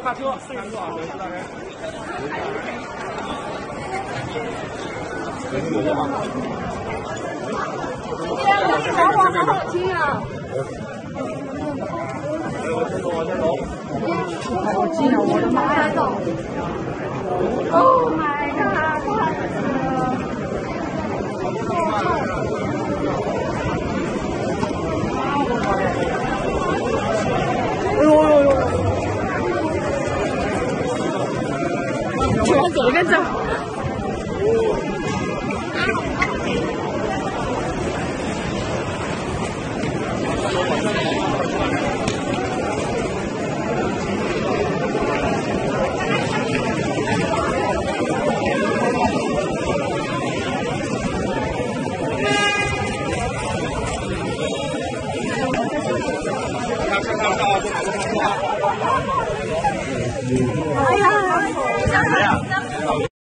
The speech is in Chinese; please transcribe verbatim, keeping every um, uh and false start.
看车，看车啊，对，大概。有些吗？ 哎呀，这小伙好好听啊！ 往前走，往前走。 好近啊！我的妈呀！Oh my god！ 哎呦呦呦！ 去往左边走。哎呀！